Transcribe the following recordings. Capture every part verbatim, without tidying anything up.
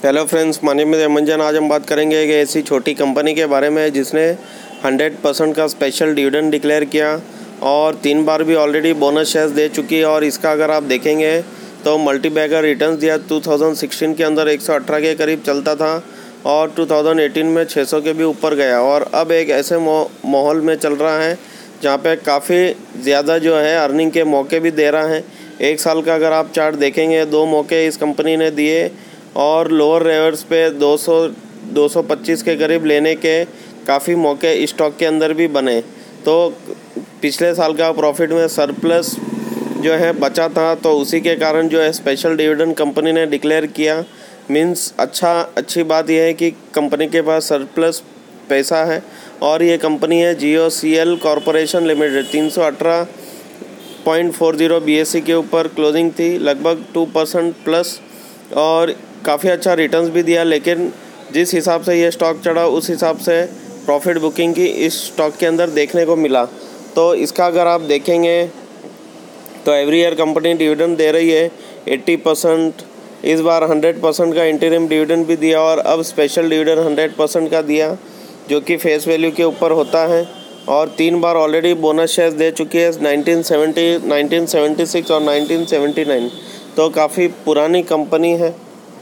Hello friends, my name is Manjan. आज हम बात करेंगे एक ऐसी छोटी कंपनी के बारे में जिसने हंड्रेड परसेंट का स्पेशल डिविडेंड डिक्लेयर किया और तीन बार भी ऑलरेडी बोनस शेयर्स दे चुकी है। और इसका अगर आप देखेंगे तो मल्टी बैगर रिटर्न्स दिया दो हज़ार सोलह के अंदर एक सौ अठारह के करीब चलता था और दो हज़ार अठारह में छह सौ के भी ऊपर गया। और अब एक ऐसे माहौल में चल रहा है जहाँ पे काफ़ी ज़्यादा जो है अर्निंग के मौके भी दे रहा है। एक साल का अगर आप चार्ट देखेंगे, दो मौके इस कंपनी ने दिए और लोअर रेवर्स पे दो सौ दो सौ पच्चीस के करीब लेने के काफ़ी मौके स्टॉक के अंदर भी बने। तो पिछले साल का प्रॉफिट में सरप्लस जो है बचा था, तो उसी के कारण जो है स्पेशल डिविडेंड कंपनी ने डिक्लेयर किया। मींस अच्छा अच्छी बात यह है कि कंपनी के पास सरप्लस पैसा है। और ये कंपनी है G O C L corporation limited. तीन सौ अठारह point four zero B S E के ऊपर क्लोजिंग थी, लगभग टू परसेंट प्लस, और काफ़ी अच्छा रिटर्न्स भी दिया। लेकिन जिस हिसाब से ये स्टॉक चढ़ा उस हिसाब से प्रॉफिट बुकिंग की इस स्टॉक के अंदर देखने को मिला। तो इसका अगर आप देखेंगे तो एवरी ईयर कंपनी डिविडेंड दे रही है अस्सी परसेंट। इस बार हंड्रेड परसेंट का इंटरिम डिविडेंड भी दिया और अब स्पेशल डिविडेंड हंड्रेड परसेंट का दिया, जो कि फेस वैल्यू के ऊपर होता है। और तीन बार ऑलरेडी बोनस शेयर्स दे चुकी है, nineteen seventy, nineteen seventy six और नाइनटीन सेवेंटी नाइन। तो काफ़ी पुरानी कंपनी है।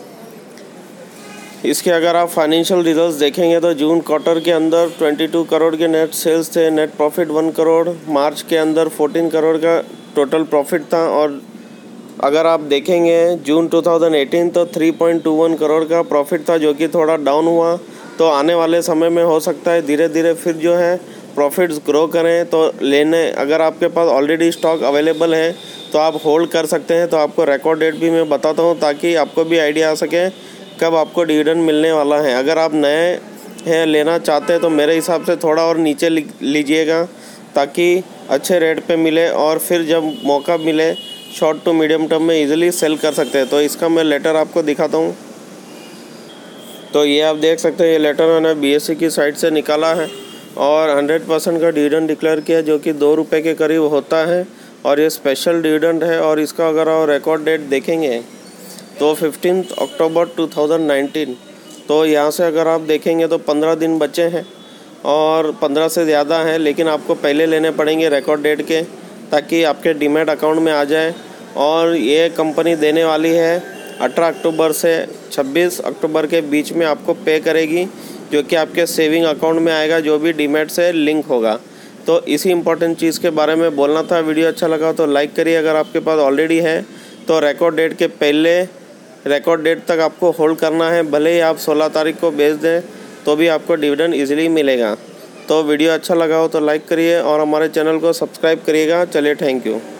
इसके अगर आप फाइनेंशियल रिजल्ट्स देखेंगे तो जून क्वार्टर के अंदर बाईस करोड़ के नेट सेल्स थे, नेट प्रॉफिट एक करोड़, मार्च के अंदर चौदह करोड़ का टोटल प्रॉफिट था। और अगर आप देखेंगे जून दो हज़ार अठारह तो तीन पॉइंट दो एक करोड़ का प्रॉफिट था, जो कि थोड़ा डाउन हुआ। तो आने वाले समय में हो सकता है धीरे धीरे फिर जो है प्रॉफिट्स ग्रो करें। तो लेने अगर आपके पास ऑलरेडी स्टॉक अवेलेबल है तो आप होल्ड कर सकते हैं। तो आपको रिकॉर्ड डेट भी मैं बताता हूँ ताकि आपको भी आइडिया आ सके कब आपको डिविडेंड मिलने वाला है। अगर आप नए हैं, लेना चाहते हैं, तो मेरे हिसाब से थोड़ा और नीचे लीजिएगा ताकि अच्छे रेट पे मिले और फिर जब मौका मिले शॉर्ट टू मीडियम टर्म में इजीली सेल कर सकते हैं। तो इसका मैं लेटर आपको दिखाता हूँ। तो ये आप देख सकते हैं, ये लेटर मैंने बी एस ई की साइट से निकाला है और हंड्रेड परसेंट का डिविडेंड डिक्लेयर किया, जो कि दो रुपये के करीब होता है। और ये स्पेशल डिविडेंड है। और इसका अगर आप रिकॉर्ड डेट देखेंगे तो फिफ्टीन अक्टूबर दो हज़ार उन्नीस। तो यहाँ से अगर आप देखेंगे तो पंद्रह दिन बचे हैं और पंद्रह से ज़्यादा हैं, लेकिन आपको पहले लेने पड़ेंगे रिकॉर्ड डेट के ताकि आपके डीमैट अकाउंट में आ जाए। और ये कंपनी देने वाली है अठारह अक्टूबर से छब्बीस अक्टूबर के बीच में आपको पे करेगी, जो कि आपके सेविंग अकाउंट में आएगा, जो भी डीमैट से लिंक होगा। तो इसी इंपॉर्टेंट चीज़ के बारे में बोलना था। वीडियो अच्छा लगा तो लाइक करिए। अगर आपके पास ऑलरेडी है तो रिकॉर्ड डेट के पहले रिकॉर्ड डेट तक आपको होल्ड करना है। भले ही आप सोलह तारीख को बेच दें तो भी आपको डिविडेंड इजीली मिलेगा। तो वीडियो अच्छा लगा हो तो लाइक करिए और हमारे चैनल को सब्सक्राइब करिएगा। चलिए, थैंक यू।